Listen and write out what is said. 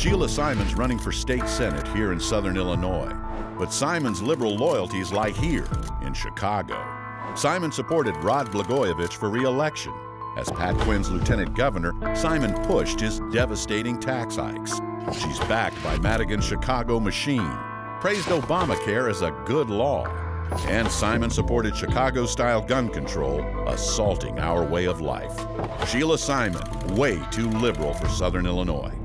Sheila Simon's running for state senate here in Southern Illinois, but Simon's liberal loyalties lie here in Chicago. Simon supported Rod Blagojevich for re-election. As Pat Quinn's lieutenant governor, Simon pushed his devastating tax hikes. She's backed by Madigan's Chicago machine, praised Obamacare as a good law, and Simon supported Chicago-style gun control, assaulting our way of life. Sheila Simon, way too liberal for Southern Illinois.